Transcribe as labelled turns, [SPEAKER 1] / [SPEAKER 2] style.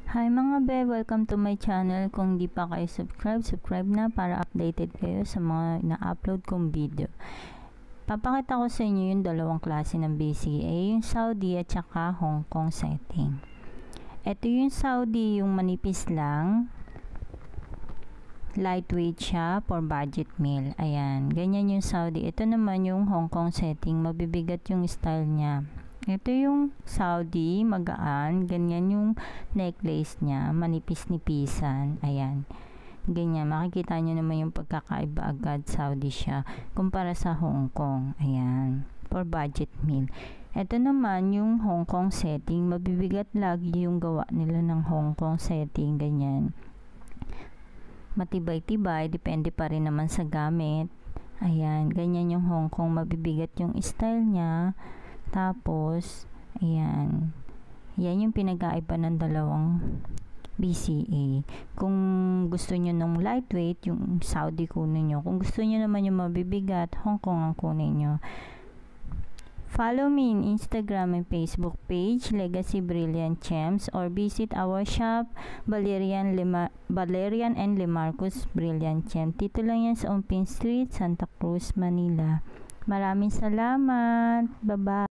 [SPEAKER 1] Hi mga be, welcome to my channel. Kung di pa kayo subscribe na para updated kayo sa mga na-upload kong video. Papakita ko sa inyo yung dalawang klase ng BCA, yung Saudi at saka Hong Kong setting. Ito yung Saudi, yung manipis lang. Lightweight siya for budget meal. Ayan, ganyan yung Saudi. Ito naman yung Hong Kong setting, mabibigat yung style niya. Ito yung Saudi, magaan, ganyan yung necklace niya, manipis-nipisan, ayan. Ganyan, makikita nyo naman yung pagkakaiba agad, Saudi siya, kumpara sa Hong Kong, ayan, for budget meal. Ito naman yung Hong Kong setting, mabibigat lagi yung gawa nila ng Hong Kong setting, ganyan. Matibay-tibay, depende pa rin naman sa gamit, ayan, ganyan yung Hong Kong, mabibigat yung style niya. Tapos, ayan. Yan yung pinag-aiba ng dalawang BCA. Kung gusto nyo ng lightweight, yung Saudi kunin nyo. Kung gusto nyo naman yung mabibigat, Hong Kong ang kunin nyo. Follow me in Instagram and Facebook page, Legacy Brilliant Gems, or visit our shop, Valerian and Lemarcus Brilliant Gems. Dito lang yan sa Umpin Street, Santa Cruz, Manila. Maraming salamat. Bye-bye.